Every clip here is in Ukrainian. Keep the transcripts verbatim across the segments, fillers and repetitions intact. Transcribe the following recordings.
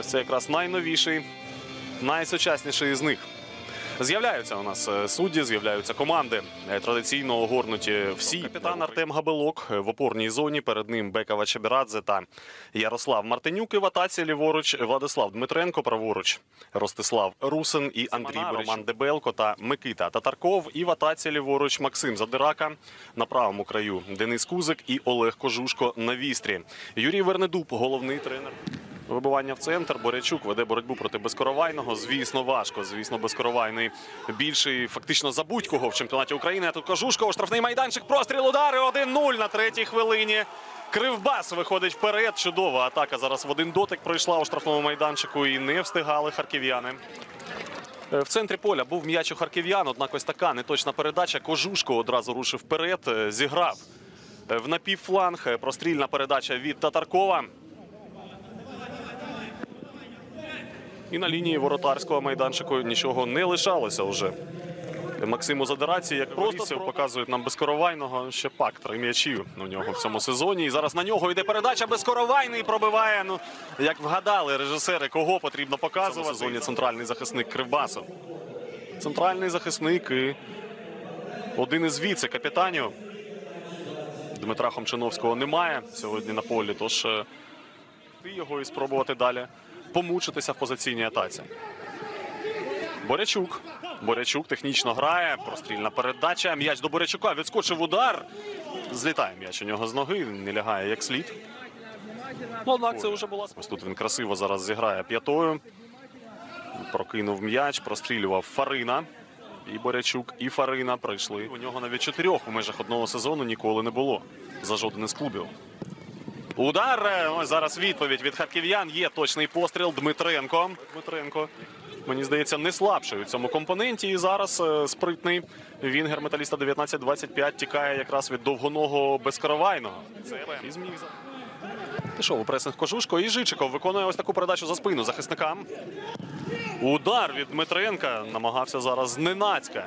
Це якраз найновіший, найсучасніший з них. З'являються у нас судді, з'являються команди. Традиційно огорнуті всі. Капітан Артем Габелок в опорній зоні. Перед ним Бека Вачебірадзе та Ярослав Мартинюк. І в атаці ліворуч Владислав Дмитренко, праворуч Ростислав Русин і Андрій Борячук. Роман Дебелко та Микита Татарков. І в атаці ліворуч Максим Задирака. На правому краю Денис Кузик і Олег Кожушко на вістрі. Юрій Вернедуб, головний тренер. Вибивання в центр. Борячук веде боротьбу проти Безкоровайного. Звісно, важко. Звісно, Безкоровайний більший фактично за будь-кого в чемпіонаті України. А тут Кожушко, штрафний майданчик, простріл, удари, один нуль на третій хвилині. Кривбас виходить вперед. Чудова атака зараз в один дотик пройшла у штрафному майданчику і не встигали харків'яни. В центрі поля був м'яч у харків'ян, однак ось така неточна передача. Кожушко одразу рушив вперед, зіграв в напівфланг. Прострільна передача від Татаркова. І на лінії воротарського майданчику нічого не лишалося вже. Максиму Задираці, як просто показують нам Безкоровайного, ще пак три м'ячі у нього в цьому сезоні. І зараз на нього йде передача. Безкоровайний пробиває. Ну, як вгадали режисери, кого потрібно показувати. В сезоні центральний захисник Кривбасу. Центральний захисник і один із віце-капітанів. Дмитра Хомчиновського немає сьогодні на полі, тож його і спробувати далі помучитися в позиційній атаці. Борячук. Борячук технічно грає. Прострільна передача. М'яч до Борячука. Відскочив удар. Злітає м'яч у нього з ноги. Не лягає як слід. Ну, однак це вже була. Ось тут він красиво зараз зіграє п'ятою. Прокинув м'яч. Прострілював Фарина. І Борячук, і Фарина прийшли. У нього навіть чотирьох у межах одного сезону ніколи не було. За жоден із клубів. Удар. Ось зараз відповідь від харків'ян. Є точний постріл. Дмитренко. Дмитренко, мені здається, не слабший у цьому компоненті. І зараз спритний вінгер металіста дев'ятнадцять двадцять п'ять тікає якраз від довгоного Безкоровайного. Це і зміг. Пішов у пресинг Кожушко. І Жичиков виконує ось таку передачу за спину захисникам. Удар від Дмитренка. Намагався зараз зненацька.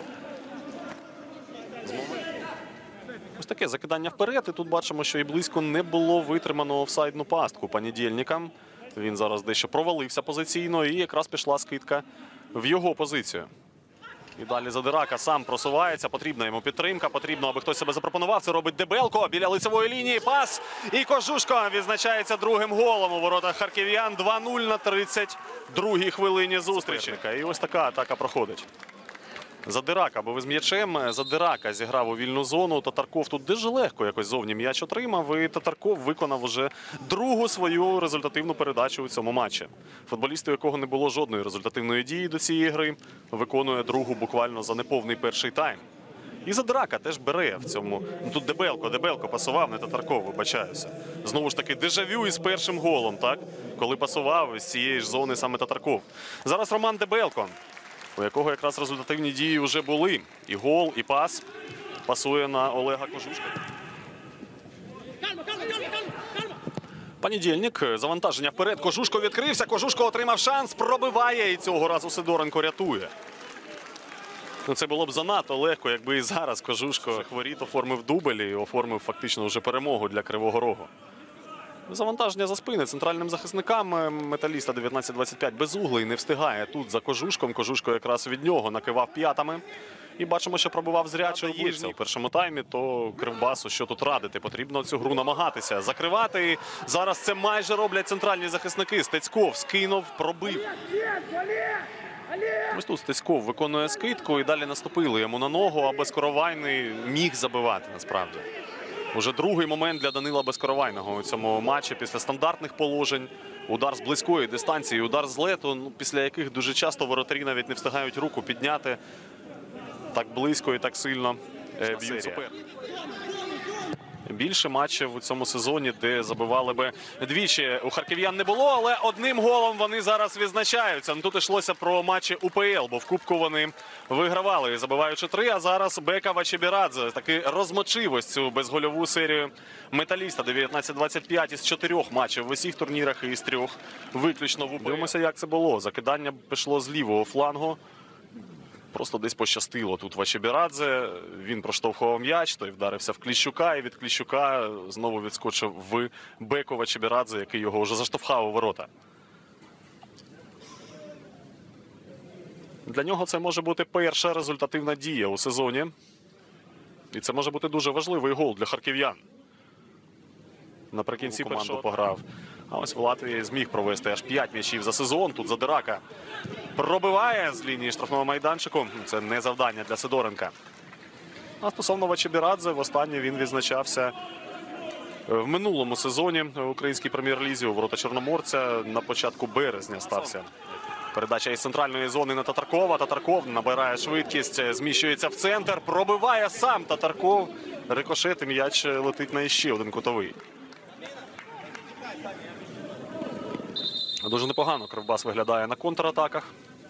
Ось таке закидання вперед. І тут бачимо, що і близько не було витримано офсайдну пастку Понедільника. Він зараз дещо провалився позиційно і якраз пішла скидка в його позицію. І далі Задирака сам просувається. Потрібна йому підтримка. Потрібно, аби хтось себе запропонував. Це робить Дебелко. Біля лицевої лінії. Пас. І Кожушко відзначається другим голом у воротах харків'ян. два нуль на тридцять другій хвилині зустрічі. І ось така атака проходить. Задирака, бо ви з м'ячем. Задирака зіграв у вільну зону. Татарков тут дуже легко якось зовні м'яч отримав. І Татарков виконав уже другу свою результативну передачу у цьому матчі. Футболіст, у якого не було жодної результативної дії до цієї гри, виконує другу буквально за неповний перший тайм. І Задирака теж бере в цьому. Ну, тут Дебелко, Дебелко пасував, не Татарков, вибачаюся. Знову ж таки, дежавю із першим голом, так? Коли пасував із цієї ж зони саме Татарков. Зараз Роман Дебелко, у якого якраз результативні дії вже були. І гол, і пас. Пасує на Олега Кожушка. Понедільник. Завантаження вперед. Кожушко відкрився. Кожушко отримав шанс. Пробиває. І цього разу Сидоренко рятує. Ну, це було б занадто легко, якби і зараз Кожушко хворіт оформив дубль і оформив фактично вже перемогу для Кривого Рогу. Завантаження за спини центральним захисникам металіста дев'ятнадцять двадцять п'ять безуглий не встигає тут за Кожушком. Кожушко якраз від нього накивав п'ятами. І бачимо, що пробував зряче у у першому таймі, то Кривбасу що тут радити. Потрібно цю гру намагатися закривати. І зараз це майже роблять центральні захисники. Стецьков скинув, пробив. Ось тут Стецьков виконує скидку і далі наступили йому на ногу, а Безкоровайний міг забивати насправді. Уже другий момент для Данила Безкоровайного у цьому матчі після стандартних положень. Удар з близької дистанції, удар з лету, ну, після яких дуже часто воротарі навіть не встигають руку підняти так близько і так сильно е, б'ють суперника. Більше матчів у цьому сезоні, де забивали би двічі. У харків'ян не було, але одним голом вони зараз відзначаються. Тут йшлося про матчі УПЛ, бо в Кубку вони вигравали, забиваючи три. А зараз Бека Вачебірадзе таки розмочив ось цю безгольову серію металіста дев'ятнадцять двадцять п'ять із чотирьох матчів в усіх турнірах і із трьох виключно в УПЛ. Дивимося, як це було. Закидання пішло з лівого флангу. Просто десь пощастило тут Вачебірадзе. Він проштовхував м'яч, той вдарився в Кліщука. І від Кліщука знову відскочив в Беку Вачебірадзе, який його вже заштовхав у ворота. Для нього це може бути перша результативна дія у сезоні. І це може бути дуже важливий гол для харків'ян. Наприкінці команду пограв. А ось в Латвії зміг провести аж п'ять м'ячів за сезон. Тут Задирака пробиває з лінії штрафного майданчику. Це не завдання для Сидоренка. А стосовно Вачебірадзе, востаннє він відзначався в минулому сезоні в українській прем'єр-лізі. У ворота Чорноморця на початку березня стався. Передача із центральної зони на Татаркова. Татарков набирає швидкість, зміщується в центр. Пробиває сам Татарков. Рикошет і м'яч летить на іще один кутовий. Дуже непогано Кривбас виглядає на контратаках.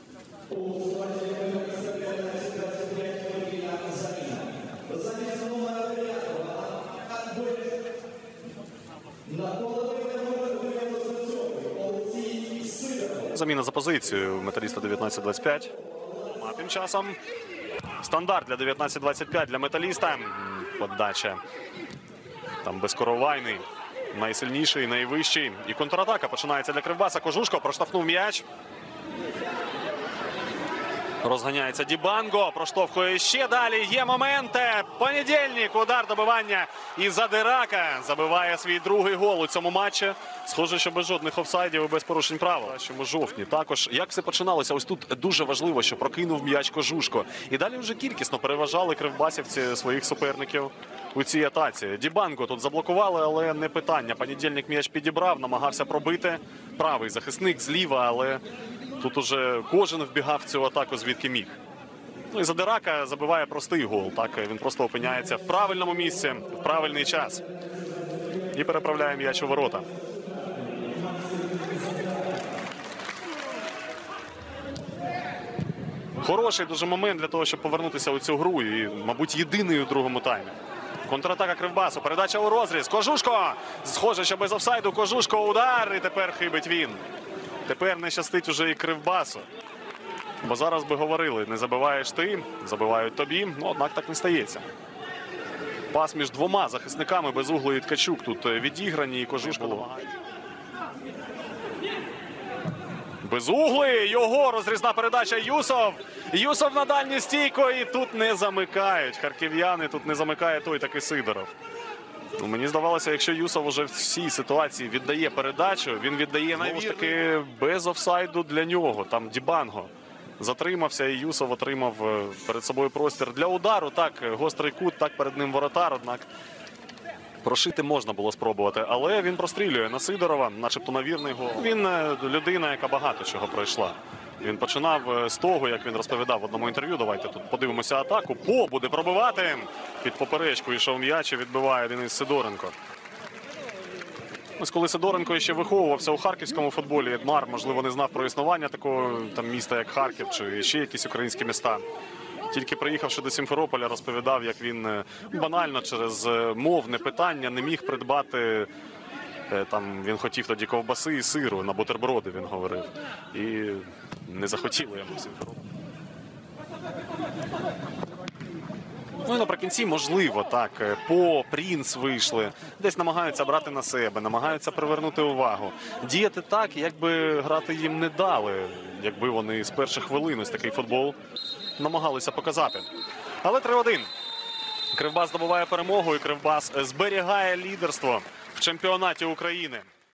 Заміна за позицію металіста дев'ятнадцять двадцять п'ять. А тим часом стандарт для дев'ятнадцять двадцять п'ять для металіста. Подача там безкоровайний. Найсильніший, найвищий. І контратака починається для Кривбаса. Кожушко проштовхнув м'яч. Розганяється Дібанго. Проштовхує ще далі. Є моменти. Понедільник. Удар, добивання. І Задирака забиває свій другий гол у цьому матчі. Схоже, що без жодних офсайдів і без порушень правил. У жовтні. Також, як все починалося, ось тут дуже важливо, що прокинув м'яч Кожушко. І далі вже кількісно переважали кривбасівці своїх суперників у цій атаці. Дібанго тут заблокували, але не питання. Понедільник м'яч підібрав, намагався пробити. Правий захисник зліва, але тут уже кожен вбігав в цю атаку, звідки міг. Ну і Задирака забиває простий гол. Так, він просто опиняється в правильному місці, в правильний час. І переправляє м'яч у ворота. Хороший дуже момент для того, щоб повернутися у цю гру. І, мабуть, єдиний у другому таймі. Контратака Кривбасу. Передача у розріз. Кожушко! Схоже, що без офсайду Кожушко удар. І тепер хибить він. Тепер не щастить уже і Кривбасу. Бо зараз би говорили, не забиваєш ти, забивають тобі. Ну, однак так не стається. Пас між двома захисниками Безуглий і Ткачук тут відіграні. І Кожушко допомагає. Безуглий, його розрізна передача Юсов. Юсов на дальню стійку і тут не замикають. Харків'яни, тут не замикає той таки Сидоров. Ну, мені здавалося, якщо Юсов уже в цій ситуації віддає передачу, він віддає знову ж таки без офсайду для нього. Там Дібанго затримався і Юсов отримав перед собою простір для удару. Так, гострий кут, так перед ним воротар, однак прошити можна було спробувати. Але він прострілює на Сидорова, начебто на вірний гол. Він людина, яка багато чого пройшла. Він починав з того, як він розповідав в одному інтерв'ю. Давайте тут подивимося атаку. По буде пробивати. Під поперечку йшов м'яч і відбиває Денис Сидоренко. Ось коли Сидоренко ще виховувався у харківському футболі, Едмар, можливо, не знав про існування такого там міста, як Харків, чи ще якісь українські міста. Тільки приїхавши до Сімферополя, розповідав, як він банально через мовне питання не міг придбати. Там він хотів тоді ковбаси і сиру на бутерброди, він говорив. І не захотіли йому Сімферополь. Ну і наприкінці, можливо, так, По, Принц вийшли. Десь намагаються брати на себе, намагаються привернути увагу. Діяти так, якби грати їм не дали, якби вони з перших хвилин ось такий футбол намагалися показати. Але три один. Кривбас здобуває перемогу і Кривбас зберігає лідерство в чемпіонаті України.